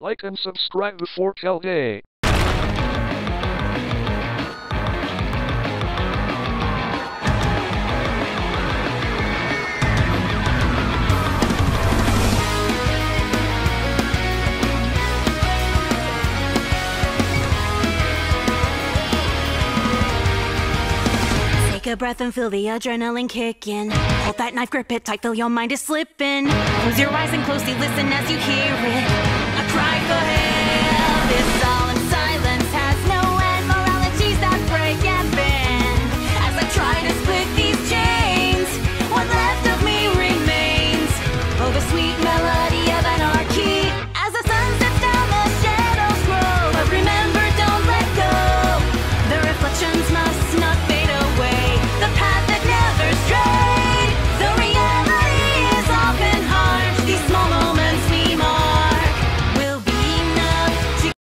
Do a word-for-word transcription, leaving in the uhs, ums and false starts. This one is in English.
Like and subscribe before Kel Day. Take a breath and feel the adrenaline kicking. Hold that knife, grip it tight, feel your mind is slipping. Close your eyes and closely listen as you hear it.